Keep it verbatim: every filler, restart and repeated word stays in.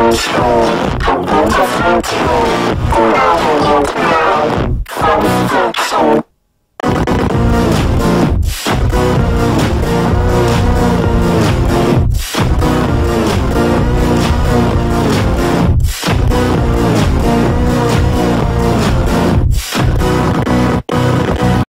I'm beautiful too, the light in your mind, from fiction.